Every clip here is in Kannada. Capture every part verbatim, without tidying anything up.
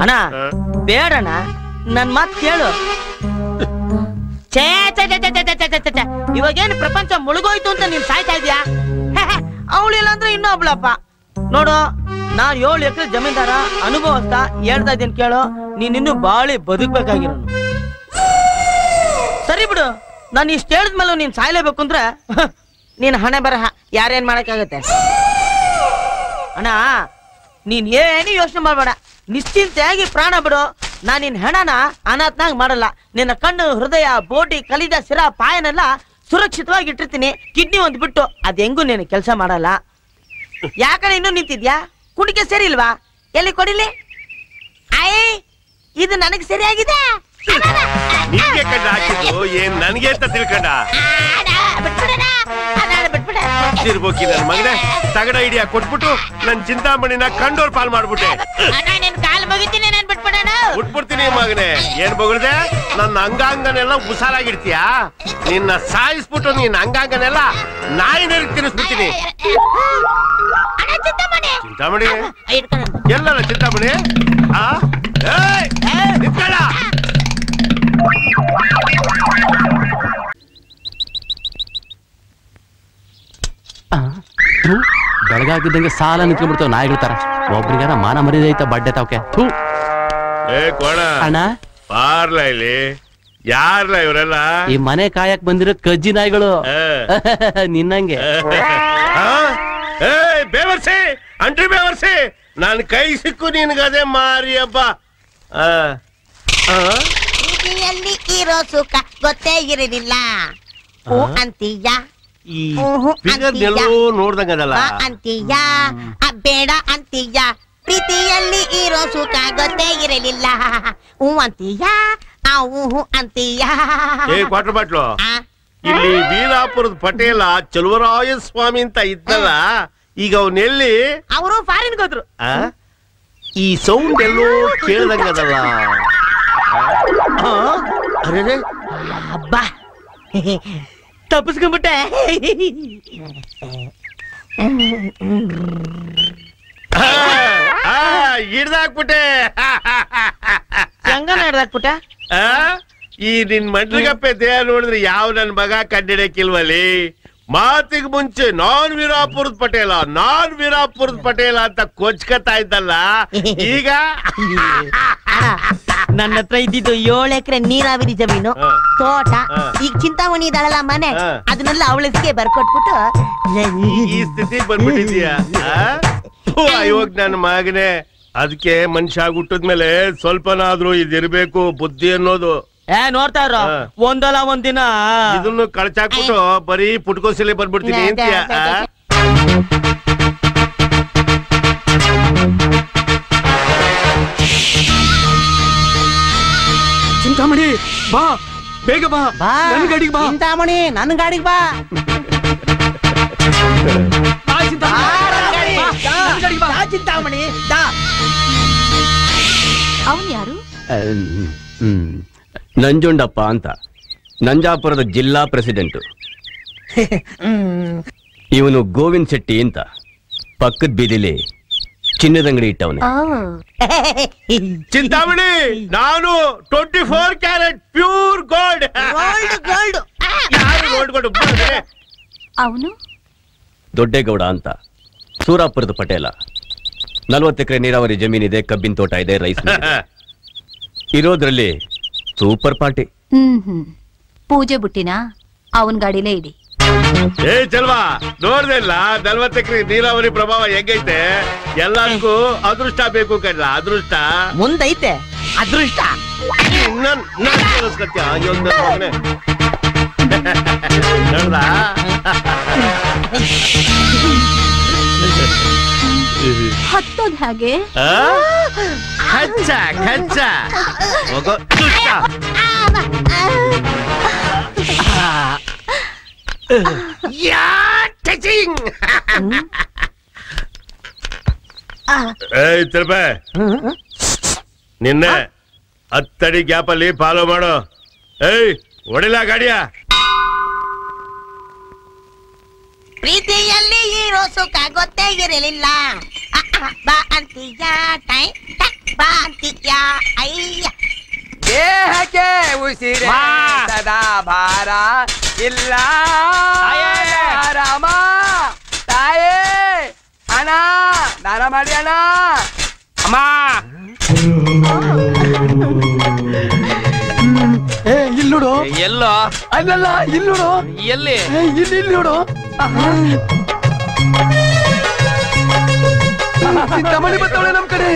ಅಣ್ಣ ಬೇಡಣ್ಣ ನನ್ ಮಾತ್ ಕೇಳು. ಛೇ ಛೇ ಛೇ ಛೇ ಛೇ ಛೇ ಛೇ ಇವಾಗೇನು ಪ್ರಪಂಚ ಮುಳುಗೋಯ್ತು ಅಂತ ನೀನ್ ಸಾಯ್ತಾ ಇದ್ಯಾ? ಅವಳಿಲ್ಲ ಅಂದ್ರೆ ಇನ್ನೊಬ್ಳಪ್ಪ. ನೋಡು, ನಾನ್ ಏಳು ಎಕರೆ ಜಮೀನ್ದಾರ ಅನುಭವಸ್ತ ಹೇಳ್ತಾ ಇದ್ದೇನೆ ಕೇಳು. ನೀನ್ ಇನ್ನು ಬಾಳಿ ಬದುಕ್ಬೇಕಾಗಿರೋನು. ಸರಿ ಬಿಡು, ನಾನು ಇಷ್ಟ ಹೇಳಿದ್ಮೇಲೆ ನೀನ್ ಸಾಯ್ಲೇಬೇಕು ಅಂದ್ರೆ ನೀನ್ ಹಣೆ ಬರಹ ಯಾರೇನ್ ಮಾಡಕ್ಕಾಗತ್ತೆ? ಅಣ್ಣ ನೀನ್ ಏನು ಯೋಚನೆ ಮಾಡ್ಬೇಡ, ನಿಶ್ಚಿಂತೆಯಾಗಿ ಪ್ರಾಣ ಬಿಡು. ನಾನ್ ನಿನ್ ಹೆಣನ ಅನಾಥನಾಗ್ ಮಾಡಲ್ಲ. ನಿನ್ನ ಕಣ್ಣು, ಹೃದಯ, ಬೋಟಿ, ಕಲಿಜ, ಸಿರ, ಪಾಯನೆಲ್ಲ ಸುರಕ್ಷಿತವಾಗಿ ಇಟ್ಟಿರ್ತೀನಿ. ಕಿಡ್ನಿ ಒಂದ್ ಬಿಟ್ಟು ಅದ್ ಹೆಂಗು ನೀನು ಕೆಲಸ ಮಾಡಲ್ಲ. ಯಾಕಂದ್ರೆ ಇನ್ನೂ ನಿಂತಿದ್ಯಾ? ಕುಡಿಕೆ ಸರಿ ಇಲ್ವಾ? ಎಲ್ಲಿ ಕೊಡಿಲಿ? ಆಯ್ ಇದು ನನಗೆ ಸರಿಯಾಗಿದೆ. ನಿನ್ಗೆ ಕಂಡ ಹಾಕಿದ್ದು ಏನ್ ನನಗೆ ಅಂತ ತಿಳ್ಕೊಂಡ ಇರ್ಬೋಕಿ ನನ್ ಮಗನೇ. ತಗಡ ಹಿಡಿಯ ಕೊಟ್ಬಿಟ್ಟು ನನ್ ಚಿಂತಾಮಣಿನ ಕಂಡೋರ್ ಪಾಲ್ ಮಾಡ್ಬಿಟ್ಟೆ. ಬಿಟ್ಬಿಡ್ತೀನಿ ಮಗನೇ. ಏನ್ ಬೊಗಳ್ದೆ? ನನ್ನ ಅಂಗಾಂಗನೆಲ್ಲ ಉಸಾರಾಗಿಡ್ತೀಯಾ? ನಿನ್ನ ಸಾಯಿಸ್ಬಿಟ್ಟು ನಿನ್ನ ಅಂಗಾಂಗನೆಲ್ಲ ನಾಯಿನಲ್ಲಿ ತಿನ್ನಿಸ್ಬಿಡ್ತೀನಿ. ಚಿಂತಾಮಣಿ ಎಲ್ಲಲ್ಲ ಚಿಂತಾಮಣಿ? ಆ ನಿಂತ್ಕೊಳ್ಳ. ಬೆಳಗಾಗಿದ್ದಂಗೆ ಸಾಲ ನಿಂತ್ಕೊಂಡ್ಬಿಡ್ತಾವ ನಾಯಿಗಳ ತರ. ಒಬ್ರಿಗಾರ ಮಾನ ಮರ್ಯಾದೆ ಐತ ಬಡ್ಡೆ ತಾವಕ್ಕೆ. ಅಣ್ಣ ಬಾರ್ಲ ಇಲ್ಲಿ. ಯಾರ್ಲ ಇವರೆಲ್ಲ? ಈ ಮನೆ ಕಾಯಕ್ ಬಂದಿರೋ ಕಜ್ಜಿ ನಾಯಿಗಳು ನಿನ್ನಂಗೆ. ಬೇವರ್ಸಿ ಅಂಟ್ರಿ ಬೇವರ್ಸಿ, ನನ್ ಕೈ ಸಿಕ್ಕು ನಿನ್ಗದೆ ಮಾರಿ ಹಬ್ಬ. ಇರೋ ಸುಖ ಗೊತ್ತೇ ಇರಲಿಲ್ಲ ಅಂತೀಯ. ನೋಡ್ದಂಗದಲ್ಲ ಅಂತೀಯ, ಬೇಡ ಅಂತೀಯ. ಪ್ರೀತಿಯಲ್ಲಿ ಇರೋ ಸುಖ ಗೊತ್ತೇ ಇರಲಿಲ್ಲ. ಹೂ ಅಂತೀಯ, ಹೂ ಅಂತೀಯ. ಏ ಕ್ವಾರ್ಟರ್ ಬಾಟ್ಲು, ಇಲ್ಲಿ ವೀರಾಪುರದ ಪಟೇಲ ಚಲುವರಾಯ ಸ್ವಾಮಿ ಅಂತ ಇದ್ದಲ್ಲ, ಈಗ ಅವನೆಲ್ಲಿ? ಅವರು ಫಾರಿನ್ ಹೋದ್ರು. ಈ ಸೌಂಡ್ ಎಲ್ಲೋ ಕೇಳ್ದಂಗದಲ್ಲ. ಅಬ್ಬಾ ತಪ್ಪಿಸ್ಕೊಂಡ್ಬಿಟ್ಟೆ. ಹಿಡ್ದಾಕ್ಬಿಟ್ಟೆ. ಹೆಂಗನ ಹಿಡ್ದಾಕ್ಬಿಟ್ಟೆ? ಈ ನಿನ್ ಮಂಡ್ಲಿಗಪ್ಪೆ ದೇಹ ನೋಡಿದ್ರೆ ಯಾವ ನನ್ ಮಗ ಕಂಡಿಡಕ್ಕಿಲ್ವಲ್ಲಿ? ಮಾತಿಗೆ ಮುಂಚೆ ನಾನ್ ವೀರಾಪುರದ ಪಟೇಲ ನಾನ್ ವೀರಾಪುರದ ಪಟೇಲ ಅಂತ ಕೊಚ್ಕತಾ ಇದ್ದಲ್ಲ, ಈಗ ನನ್ನ ಹತ್ರ ಇದ್ದಿದ್ದು ಏಳು ಎಕರೆ ನೀರಾವರಿ ಜಮೀನು, ತೋಟ. ಈಗ ಚಿಂತಾಮಣಿ ಇದ್ದಾಳಲ್ಲ ಮನೆ, ಅದನ್ನೆಲ್ಲ ಅವಳಿಗೆ ಬರ್ಕೊಟ್ಬಿಟ್ಟು ಈ ಸ್ಥಿತಿ ಬಂದ್ಬಿಟ್ಟಿದ್ಯಾ? ಇವಾಗ ನನ್ನ ಮಗನೇ, ಅದಕ್ಕೆ ಮನುಷ್ಯ ಹುಟ್ಟಿದ್ಮೇಲೆ ಸ್ವಲ್ಪನಾದ್ರೂ ಇದಿರ್ಬೇಕು ಬುದ್ಧಿ ಅನ್ನೋದು. ಏ ನೋಡ್ತಾ ಇರೋ, ಒಂದಲ್ಲ ಒಂದಿನ ಇದನ್ನು ಕಳ್ಚಾಕ್ಬಿಟ್ಟು ಬರೀ ಪುಟ್ಕೋಸಿಲೆ ಬಂದ್ಬಿಡ್ತೀನಿ ಅಂತೀಯ. ಚಿಂತಾಮಣಿ ಬಾ, ಬೇಗ ಬಾ, ನನ್ನ ಗಾಡಿಗೆ ಬಾ. ಚಿಂತಾಮಣಿ ನನ್ನ ಗಾಡಿಗೆ ಬಾ. ಚಿಂತಾಮಣಿ ಅವನ್ ಯಾರು? ನಂಜುಂಡಪ್ಪ ಅಂತ, ನಂಜಾಪುರದ ಜಿಲ್ಲಾ ಪ್ರೆಸಿಡೆಂಟ್. ಇವನು ಗೋವಿಂದ್ ಶೆಟ್ಟಿ ಅಂತ, ಪಕ್ಕದ ಬೀದಿಲಿ ಚಿನ್ನದಂಗಡಿ ಇಟ್ಟವನೇ. ಚಿಂತಾಮಣಿ, ನಾನು twenty four carat pure gold. ಅವನು ದೊಡ್ಡೇಗೌಡ ಅಂತ, ಸೂರಾಪುರದ ಪಟೇಲ. ನಲ್ವತ್ತು ಎಕರೆ ನೀರಾವರಿ ಜಮೀನಿದೆ, ಕಬ್ಬಿನ ತೋಟ ಇದೆ, ರೈಸ್ ಇರೋದ್ರಲ್ಲಿ ಸೂಪರ್ ಪಾರ್ಟಿ. ಹ್ಮ್ ಹ್ಮ್ ಪೂಜೆ ಬುಟ್ಟಿನ ಅವನ್ ಗಾಡಿಲೇ ಇಡಿ. ಏ ಚಲ್ವಾ, ನೋಡ್ದಿಲ್ಲ ನಲ್ವತ್ತು ಎಕರೆ ನೀರಾವರಿ ಪ್ರಭಾವ ಹೆಂಗೈತೆ? ಎಲ್ಲರಿಗೂ ಅದೃಷ್ಟ ಬೇಕು ಕಣ್ಣ, ಅದೃಷ್ಟ ಮುಂದೈತೆ. ಅದೃಷ್ಟ ನೋಡ್ದ? ಹತ್ತೋದ್ ಹಾಗೆ ಖಚ್ಚ ಖಚ್ಚ ಹೋಗೋ ದುಷ್ಟ. ಏಯ್ ತಿರುಪೆ, ನಿನ್ನೆ ಹತ್ತಡಿ ಗ್ಯಾಪ್ ಅಲ್ಲಿ ಫಾಲೋ ಮಾಡು. ಏಯ್ ಹೊಡಿಲ ಗಾಡಿಯ. ಪ್ರೀತಿಯಲ್ಲಿ ಇರೋ ಸುಖ ಗೊತ್ತೇ ಇರಲಿಲ್ಲ. ಬಾ ಅಂತೀಯ, ಬಾ ಅಂತೀಯ ಅಯ್ಯ ದೇಹಕ್ಕೆ ಉಸಿರೇ ಮಾ. ಸದಾ ಭಾರ ಇಲ್ಲ ತಾಯೇ. ರಾಮ ತಾಯೇ ಅಣ್ಣ ದಾನ ಮಾಡಿ ಅಣ್ಣ ಅಮ್ಮ ಏ ಇಲ್ಲಿ ನೋಡು ಎಲ್ಲೋ ಅಲ್ಲಲ್ಲ ಇಲ್ಲಿ ನೋಡು ಎಲ್ಲಿ ಏ, ಇಲ್ಲಿ ಇಲ್ಲಿ ನೋಡು ಚಿಂತಾಮಣಿ ಬರ್ತಾವಳೆ ನಮ್ ಕಡೆ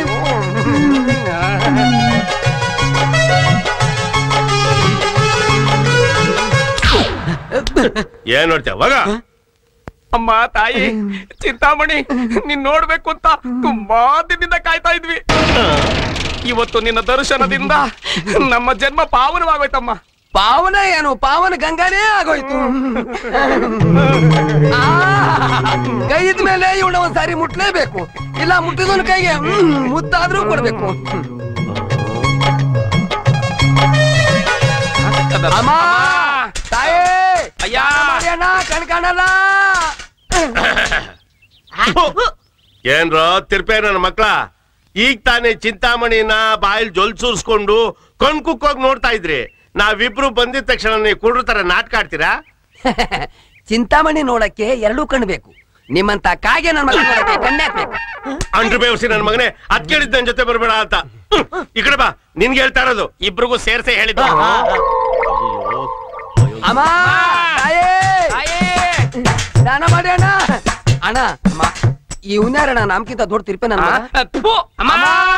ಏನ್ ನೋಡ್ತೇವ ಮಗ ಅಮ್ಮ ತಾಯಿ ಚಿಂತಾಮಣಿ ನೀನ್ ನೋಡ್ಬೇಕು ಅಂತ ತುಂಬಾ ದಿನದಿಂದ ಕಾಯ್ತಾ ಇದ್ವಿ ಇವತ್ತು ನಿನ್ನ ದರ್ಶನದಿಂದ ನಮ್ಮ ಜನ್ಮ ಪಾವನವಾಗೋಯ್ತಮ್ಮ. ಪಾವನ ಏನು ಪಾವನ ಗಂಗಾನೇ ಆಗೋಯ್ತು ಆ, ಕೈ ಇದ್ಮೇಲೆ ಇವಳ ಒಂದ್ಸಾರಿ ಮುಟ್ಲೇಬೇಕು, ಇಲ್ಲ ಮುಟ್ಟಿದವನ ಕೈಗೆ ಹ್ಮ್, ಮುತ್ತಾದ್ರೂ ಕೊಡ್ಬೇಕು. ಅಮ್ಮ ತಾಯೇ ಅಯ್ಯ. ಅಣ್ಣ ಕಣ್ ಕಾಣಲ್ಲ ಏನ್ರೋ ತಿರ್ಪೆ ನನ್ನ ಮಕ್ಳ, ಈಗ ತಾನೇ ಚಿಂತಾಮಣಿನ ಬಾಯಿಲ್ ಜೊಲ್ ಸೂರ್ಸ್ಕೊಂಡು ಕಣ್ ಕುಕ್ಕೋಗಿ ನೋಡ್ತಾ ಇದ್ರಿ. ನಾವಿಬ್ರು ಬಂದಿದ ತಕ್ಷಣ ನೀವು ಕುಡ್ರ ತರ ನಾಟಕ ಆಡ್ತೀರಾ? ಚಿಂತಾಮಣಿ ನೋಡಕ್ಕೆ ಎರಡೂ ಕಣ್ ಬೇಕು. ನಿಮ್ಮಂತ ಕಾಗೆ ನನ್ನ ಮಗ ನೋಡಕ್ಕೆ ಕಣ್ಣಾಕ್ಬೇಕು. ಅಂಡ್ರು ಬೇವಸಿ ನನ್ ಮಗನೇ, ಅದ್ ಕೇಳಿದ್ ನನ್ ಜೊತೆ ಬರ್ಬೇಡ ಅಂತ. ಈ ಕಡೆ ಬಾ, ನಿನ್ಗೆ ಹೇಳ್ತಾ ಇರೋದು. ಇಬ್ರಿಗೂ ಸೇರ್ಸೆ ಹೇಳಿದ್ದು. ಅಮ್ಮ ತಾಯೇ ದಾನ ಮಾಡಿ ಅಣ್ಣ ಅಣ್ಣ ಅಮ್ಮ ಈ ಉನ್ಯಾರಣ್ಣ ನಮ್ಕಿಂತ ದೊಡ್ಡ ತಿರ್ಪೆ ನನ್ನ ಮಗ. ಥು, ಅಮ್ಮ.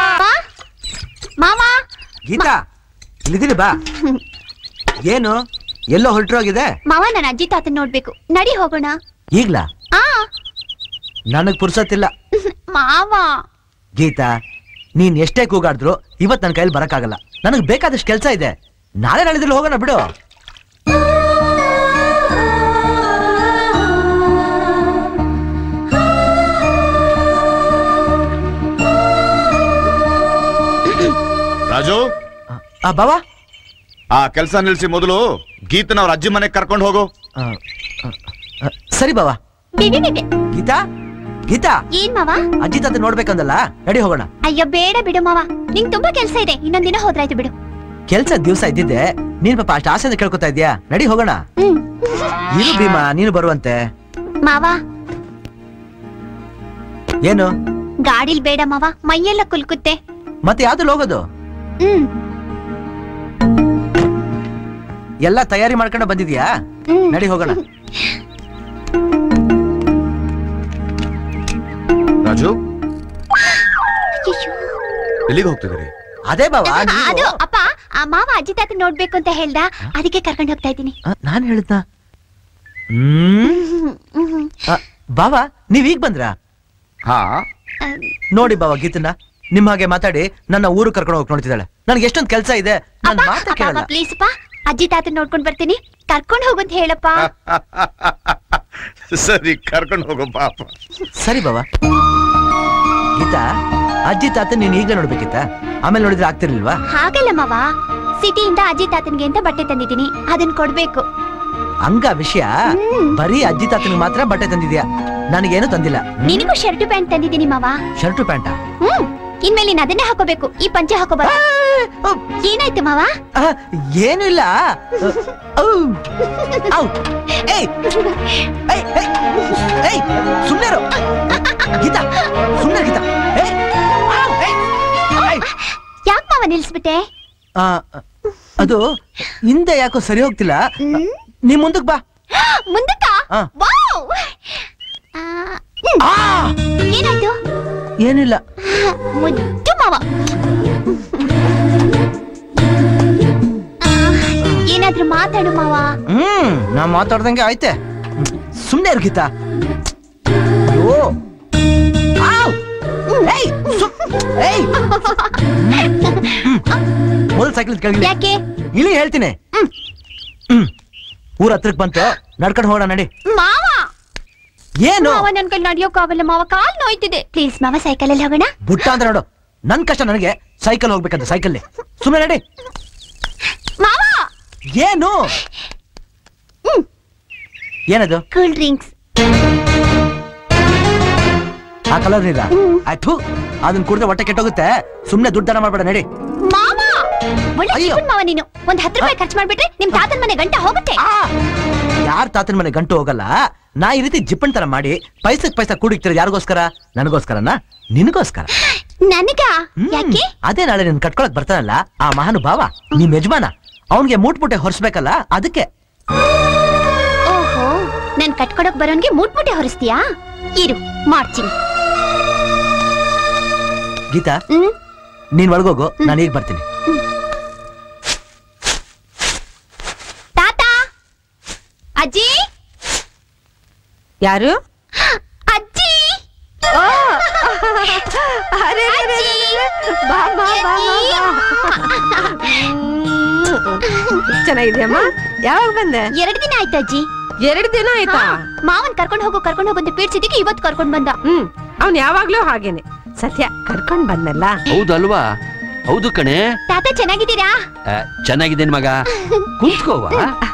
ಮಾವ ಗೀತಾ ಇಲ್ಲಿದ್ದೀನಿ ಬಾ. ಏನು ಎಲ್ಲೋ ಹೊರಟೋಗಿದೆ? ಮಾವ ನನ್ನ ಅಜ್ಜಿ ತಾತನ್ ನೋಡ್ಬೇಕು, ನಡಿ ಹೋಗೋಣ. ಈಗ್ಲಾ? ಆ ನನಗ್ ಪುರ್ಸತ್ತಿಲ್ಲ. ಮಾವ ಗೀತಾ, ನೀನ್ ಎಷ್ಟೇ ಕೂಗಾಡಿದ್ರು ಇವತ್ ನನ್ನ ಕೈಲಿ ಬರಕ್ಕಾಗಲ್ಲ. ನನಗ್ ಬೇಕಾದಷ್ಟು ಕೆಲ್ಸ ಇದೆ. ನಾಳೆ ನಾಳಿದ್ರಲ್ಲಿ ಹೋಗೋಣ ಬಿಡು. ರಾಜು, ಆ ಬಾವಾ, ಆ ಕೆಲಸ ನಿಲ್ಸಿ ಮೊದಲು ಗೀತನ ಅವ್ರ ಅಜ್ಜಿ ಮನೆಗೆ ಕರ್ಕೊಂಡು ಹೋಗು. ಆ, ಆ, ಆ, ಸರಿ ಬಾವಾ. ಬಿಡಿ ಬಿಡಿ. ಗೀತಾ ಗೀತಾ ಏನ್ ಮಾವ? ಅಜ್ಜಿ ತಾತ ನೋಡ್ಬೇಕಂದಲ್ಲ, ನಡಿ ಹೋಗೋಣ. ಅಯ್ಯೋ ಬೇಡ ಬಿಡು ಮಾವ, ನಿಂಗ್ ತುಂಬಾ ಕೆಲ್ಸ ಇದೆ, ಇನ್ನೊಂದಿನ ಹೋದ್ರಾಯ್ತು ಬಿಡು. ಕೆಲ್ಸ ದಿವ್ಸ ಇದ್ದಿದ್ದೆ, ನೀನ್ ಪಾಪ ಅಷ್ಟು ಆಸೆಯಿಂದ ಕೇಳ್ಕೊತಾ ಇದ್ಯಾ? ನಡಿ ಹೋಗೋಣ. ಹ್ಮ್ ಇರು ಭೀಮಾ, ನೀನು ಬರುವಂತೆ. ಮಾವ ಏನು ಗಾಡಿಲ್ ಬೇಡ ಮಾವ, ಮೈಯೆಲ್ಲ ಕುಲ್ಕುತ್ತೆ. ಮತ್ತೆ ಯಾವ್ದು ಹೋಗೋದು? ಹ್ಮ್ ಎಲ್ಲ ತಯಾರಿ ಮಾಡ್ಕೊಂಡು ಬಂದಿದ್ಯಾ? ಹ್ಮ್. ನಡಿ ಹೋಗೋಣ. ರಾಜು, ಅಯ್ಯಯ್ಯೋ. ಎಲ್ಲಿಗೆ ಹೋಗ್ತಿದ್ದೀರಿ? ಅದೇ ಬಾವಾ, ಅದು ಅಪ್ಪ, ಆ ಮಾವ ಅಜ್ಜಿ ತಾತ ನೋಡ್ಬೇಕು ಅಂತ ಹೇಳ್ದ, ಅದಕ್ಕೆ ಕರ್ಕೊಂಡು ಹೋಗ್ತಾ ಇದ್ದೀನಿ. ನಾನ್ ಹೇಳ್ದ. ಹ್ಮ್ ಆ, ಬಾವಾ ನೀವ್ ಈಗ ಬಂದ್ರಾ? ಹಾ, ನೋಡಿ ಬಾವಾ, ಗೀತನ್ನ ನಿಮ್ ಹಾಗೆ ಮಾತಾಡಿ ನನ್ನ ಊರು ಕರ್ಕೊಂಡು ಹೋಗಿ ನೋಡ್ತಿದ್ದಾಳೆ. ನನ್ಗೆ ಎಷ್ಟೊಂದ್ ಕೆಲ್ಸ ಇದೆ, ನನ್ ಮಾತಾ ಕೇಳಲ್ಲ. ಪ್ಲೀಸ್ ಅಪ್ಪ, ಅಜ್ಜಿ ತಾತ ನೋಡ್ಕೊಂಡ್ ಬರ್ತೀನಿ, ಕರ್ಕೊಂಡ್ ಹೋಗಂತ ಹೇಳಪ್ಪ. ಸರಿ ಕರ್ಕೊಂಡು ಹೋಗೋ ಪಾಪ. ಸರಿ ಬಾವಾ. ಗೀತಾ, ಅಜ್ಜಿ ತಾತ ನೀನ್ ಈಗಲೇ ನೋಡ್ಬೇಕಿತ್ತ? ಆಮೇಲೆ ನೋಡಿದ್ರೆ ಆಗ್ತಿರ್ಲಿಲ್ವಾ? ಹಾಗಲ್ಲ ಮಾವ, ಸಿಟಿಯಿಂದ ಅಜ್ಜಿ ತಾತನ್ಗೆ ಅಂತ ಬಟ್ಟೆ ತಂದಿದ್ದೀನಿ, ಅದನ್ನ ಕೊಡ್ಬೇಕು. ಹಂಗ ವಿಷಯ? ಬರೀ ಅಜ್ಜಿ ತಾತನಿಗೆ ಮಾತ್ರ ಬಟ್ಟೆ ತಂದಿದ್ಯಾ, ನನಗೇನು ತಂದಿಲ್ಲ. ನಿನಗೂ ಶರ್ಟ್ ಪ್ಯಾಂಟ್ ತಂದಿದ್ದೀನಿ ಮಾವ. ಶರ್ಟು ಪ್ಯಾಂಟ? ಹ್ಮ್, ಇನ್ಮೇಲೆ ನೀನ್ ಅದನ್ನೇ ಹಾಕೋಬೇಕು, ಈ ಪಂಚೆ ಹಾಕೋಬಾರ. ಏನಾಯ್ತು ಮಾವ? ಏನು ಇಲ್ಲ. ಸುಮ್ಮನೆ ಗೀತಾ, ಸುಮ್ಮನೆ ಗೀತಾ. ಯಾಕೆ ಮಾವ ನಿಲ್ಸ್ಬಿಟ್ಟೆ? ಆ, ಅದು ಹಿಂದೆ ಯಾಕೋ ಸರಿ ಹೋಗ್ತಿಲ್ಲ. ನೀ ಮುಂದಕ್ ಬಾ. ಮುಂದಕ್ಕ? ಆ. ವಾವ್! ಆ, ಹ್ಮ್. ಆ! ಏನಾಯ್ತು? ಏನಿಲ್ಲ. ಮುದ್ದು ಮಾವ. ಆ, ಏನಾದ್ರೂ ಮಾತಾಡು ಮಾವ. ಹ್ಮ್ ನಾ ಮಾತಾಡ್ದಂಗೆ ಆಯ್ತೆ. ಸುಮ್ನೆ ಇರು ಗೀತಾ. ಅಯ್ಯೋ. ಆವ್! ಏಯ್, ಸು- ಏಯ್! ಮೊದಲು ಸೈಕಲ್ ಕೆಳಗಿಳಿ. ಯಾಕೆ? ಇಳಿ ಹೇಳ್ತೀನಿ. ಹ್ಮ್ ಊರ ಹತ್ರಕ್ ಬಂತು, ನಡ್ಕೊಂಡು ಹೋಗೋಣ ನಡಿ. ಮಾವ, ಏನು ಮಾವ ನನ್ ಕೈ ನಡಿಯೋಕ್ಕಾಗಲ್ಲ ಮಾವ, ಕಾಲ್ ನೋಯ್ತಿದೆ. ಪ್ಲೀಸ್ ಮಾವ, ಸೈಕಲ್ ಅಲ್ಲಿ ಹೋಗೋಣ. ಬುಟ್ಟ ಅಂತ ನೋಡು, ನನ್ ಕಷ್ಟ ನನಗೆ ಸೈಕಲ್ ಹೋಗ್ಬೇಕಂತ ಸೈಕಲ್. ಸುಮ್ಮನೆ ನಡಿ. ಮಾವ, ಏನು ಏನದು? Cool drinks. ಆ ಕಲರ್ ನೀರ ಆಯ್ತು ಅದನ್ನ ಕುಡ್ದೆ ಹೊಟ್ಟೆ ಕೆಟ್ಟೋಗುತ್ತೆ ಸುಮ್ನೆ ದುಡ್ಡು ದಾನ ಮಾಡ್ಬೇಡ ನಡಿ ಮಾಮ ಒಳ್ಳೆ ಚಿಕ್ಕನ್ ಮಾವ ನೀನು ಒಂದ್ ಹತ್ತು ರೂಪಾಯಿ ಖರ್ಚು ಮಾಡ್ಬಿಟ್ರೆ ನಿಮ್ ತಾತನ್ ಮನೆ ಗಂಟ ಹೋಗುತ್ತೆ ಯಾರ್ ತಾತನ ಮನೆ ಗಂಟು ಹೋಗಲ್ಲ ನಾ ಈ ರೀತಿ ಜಿಪ್ಪನ್ ತರ ಮಾಡಿ ಪೈಸಕ್ ಪೈಸಾ ಕೂಡಿಕ್ತಿರ ಯಾರಿಗೋಸ್ಕರ ನನಗೋಸ್ಕರನ ನಿನಗೋಸ್ಕರ ನನಗ ಯಾಕೆ ಅದೇ ನಾಳೆ ನಿನ್ ಕಟ್ಕೊಳಕ್ ಬರ್ತಾನಲ್ಲ ಆ ಮಹಾನುಭಾವ ನಿಮ್ ಯಜಮಾನ ಅವನ್ಗೆ ಮೂಟ್ ಮುಟ್ಟೆ ಹೊರಿಸ್ಬೇಕಲ್ಲ ಅದಕ್ಕೆ ಓಹೋ ನನ್ ಕಟ್ಕೊಡಕ್ ಬರೋನ್ಗೆ ಮೂಟ್ ಮುಟ್ಟೆ ಹೊರಿಸ್ತೀಯಾ ಇರು ಮಾಡ್ತೀನಿ ಗೀತಾ ಹ್ಮ್ ನೀನ್ ಒಳಗೋಗು ನಾನು ಈಗ ಬರ್ತೀನಿ ತಾತ ಅಜ್ಜಿ ಯಾರು ಅಜ್ಜಿ ಬಾ ಬಾ ಬಾ ಚೆನ್ನಾಗಿದ್ಯಮ್ಮ ಯಾವಾಗ ಬಂದೆ ಎರಡು ದಿನ ಆಯ್ತು ಅಜ್ಜಿ ಎರಡು ದಿನ ಆಯ್ತಾ ಮಾವನ್ ಕರ್ಕೊಂಡ್ ಹೋಗು ಕರ್ಕೊಂಡ್ ಹೋಗು ಅಂತ ಪೀಡ್ಸಿದ್ದಕ್ಕೆ ಇವತ್ತು ಕರ್ಕೊಂಡ್ ಬಂದ ಹ್ಮ್ ಅವ್ನ್ ಯಾವಾಗ್ಲೂ ಹಾಗೇನೆ ಸತ್ಯ ಕರ್ಕೊಂಡ್ ಬಂದಲ್ಲ ಹೌದಲ್ವಾ ಹೌದು ಕಣೆ ತಾತ ಚೆನ್ನಾಗಿದ್ದೀರಾ ಚೆನ್ನಾಗಿದ್ದೇನೆ ಮಗ ಕುಂತ್ಕೋವಾ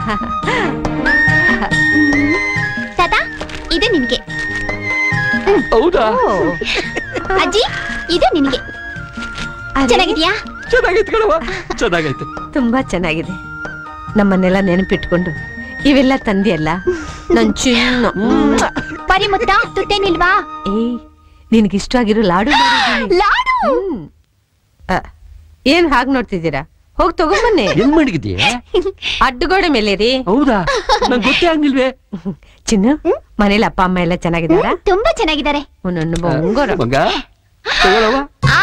ತಾತ ಇದು ನಿನ್ಗೆ ಹೌದಾ ಅಜ್ಜಿ ಇದು ನಿನ್ಗೆ ಚೆನ್ನಾಗಿದ್ಯಾ ಚೆನ್ನಾಗೈತೆ ಕಣವ ಚೆನ್ನಾಗೈತೆ ತುಂಬಾ ಚೆನ್ನಾಗಿದೆ ನಮ್ಮನ್ನೆಲ್ಲ ನೆನಪಿಟ್ಕೊಂಡು ಇವೆಲ್ಲ ತಂದಿಯಲ್ಲ ನನ್ ಚಿನ್ನ ಪರಿ ಮುತ್ತ ತುತ್ತೇನಿಲ್ವಾ ಏಯ್ ನಿನ್ಗಿಷ್ಟ ಆಗಿರೋ ಲಾಡು ಮಾಡಿದ್ದೀನಿ. ಲಾಡು ಹ್ಮ್. ಅ, ಏನ್ ಹಾಗ್ ನೋಡ್ತಿದ್ದೀರಾ ಹೋಗ್ ತಗೊಂಬನ್ನಿ ಹೆಂಗ್ ಮಾಡಿದ್ಯಾ ಅಡ್ಡಗೋಡೆ ಮೇಲೆ ರೀ ಹೌದಾ ನಂಗೆ ಗೊತ್ತೇ ಆಗಿಲ್ವೇ ಚಿನ್ನು ಮನೇಲಿ ಅಪ್ಪ ಅಮ್ಮ ಎಲ್ಲ ಚೆನ್ನಾಗಿದ್ದಾರಾ ತುಂಬಾ ಚೆನ್ನಾಗಿದ್ದಾರೆ ಒಂದೊಂದು ಬಂಗಾರ ಮಗ ತಗೊಳವ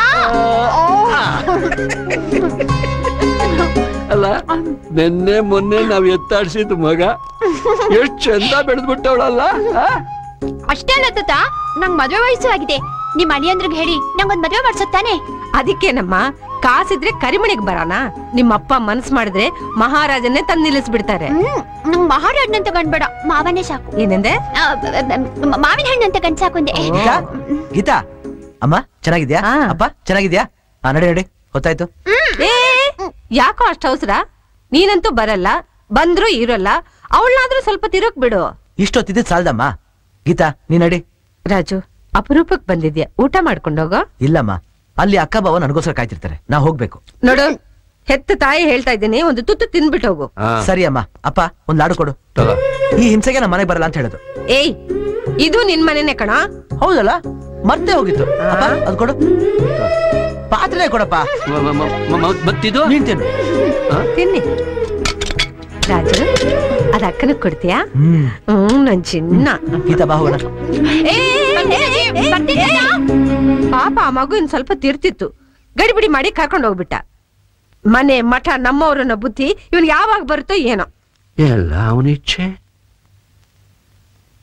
ಅಲ್ಲ ನಿನ್ನೆ ಮೊನ್ನೆ ನಾವ್ ಎತ್ತಾಡ್ಸಿದ್ ಮಗ ಎಷ್ಟ್ ಚಂದ ಬೆಳೆದ್ಬಿಟ್ಟವಳಲ್ಲ ಅಷ್ಟೇ ಅಲ್ಲ ತಾತ ನಂಗ್ ಮದ್ವೆ ವಯಸ್ಸು ಆಗಿದೆ ನಿಮ್ ಅಳಿಯಂದ್ರಿಗೆ ಹೇಳಿ ನಂಗೊಂದ್ ಮದ್ವೆ ಮಾಡ್ಸತ್ತಾನೆ ಅದಕ್ಕೇನಮ್ಮ ಕಾಸಿದ್ರೆ ಕರಿಮಣಿಗ್ ಬರೋಣ ನಿಮ್ಮ ಅಪ್ಪ ಮನ್ಸ್ ಮಾಡಿದ್ರೆ ಮಹಾರಾಜನ್ನೇ ತಂದ್ ನಿಲ್ಲಿಸ್ಬಿಡ್ತಾರೆ ಹ್ಮ್ ನಂಗ್ ಮಹಾರಾಜನಂತ ಗಂಡ್ಬೇಡ ಮಾವನೇ ಸಾಕು ಏನಂದೆ ಆ, ಬ- ಬ- ಮಾವಿನ ಹಣ್ಣಂತ ಗಂಡ್ ಸಾಕೊಂಡೆ ಗೀತಾ ಗೀತಾ ಅಮ್ಮ ಚೆನ್ನಾಗಿದ್ಯಾ ಆ. ಅಪ್ಪ ಚೆನ್ನಾಗಿದ್ಯಾ ಹಾ ನಡಿ ನಡಿ ಗೊತ್ತಾಯ್ತು ಏ ಯಾಕೋ ಅಷ್ಟ ಅವಸರ ನೀನಂತೂ ಬರಲ್ಲ ಬಂದ್ರು ಇರೋಲ್ಲ ಅವಳನ್ನಾದ್ರೂ ಸ್ವಲ್ಪ ತಿರುಗ್ ಬಿಡು ಇಷ್ಟೊತ್ತಿದ್ದು ಸಾಲ್ದಮ್ಮ ಗೀತಾ ನೀ ನಡಿ ರಾಜು ಅಪರೂಪಕ್ ಬಂದಿದ್ಯಾ ಊಟ ಮಾಡ್ಕೊಂಡೋಗೋ ಇಲ್ಲಮ್ಮ ಅಲ್ಲಿ ಅಕ್ಕ ಬಾವ ನನಗೋಸ್ಕರ ಕಾಯ್ತಿರ್ತಾರೆ ನಾ ಹೋಗ್ಬೇಕು ನೋಡು ಹೆತ್ತ ತಾಯಿ ಹೇಳ್ತಾ ಇದ್ದೀನಿ ಒಂದು ತುತ್ತು ತಿನ್ಬಿಟ್ಟು ಹೋಗು ಸರಿ ಅಮ್ಮ ಅಪ್ಪ ಒಂದ್ ಲಾಡು ಕೊಡು ಈ ಹಿಂಸೆಗೆ ನಮ್ಮ ಮನೆಗೆ ಬರಲ್ಲ ಅಂತ ಹೇಳುದು ಏಯ್ ಇದು ನಿನ್ ಮನೆನೇ ಕಣ ಹೌದಲ್ಲ ಮರ್ತೇ ಹೋಗಿತ್ತು ಅಪ್ಪ ಅದ್ ಕೊಡು ಪಾತ್ರೆ ಕೊಡಪ್ಪ ಮತ್ತಿದು ನೀನ್ ತಿನ್ನು ತಿನ್ನಿ ರಾಜು ಅದ ಅಕ್ಕನ ಕೊಡ್ತೀಯಾ ಹ್ಮ್ ಹ್ಮ್ ನನ್ ಚಿನ್ನ ಗೀತಾ ಬಾ ಹೋಗೋಣ ಏ, ಏ, ಏ, ಏ, ಪಾಪ ಆ ಮಗು ಇನ್ ಸ್ವಲ್ಪ ತಿರ್ತಿತ್ತು ಗಡಿಬಿಡಿ ಮಾಡಿ ಕರ್ಕೊಂಡು ಹೋಗ್ಬಿಟ್ಟ ಮನೆ ಮಠ ನಮ್ಮವ್ರನ್ನ ಬುದ್ಧಿ ಇವನ್ ಯಾವಾಗ ಬರುತ್ತೋ ಏನೋ ಎಲ್ಲ ಅವನಿಚ್ಛೆ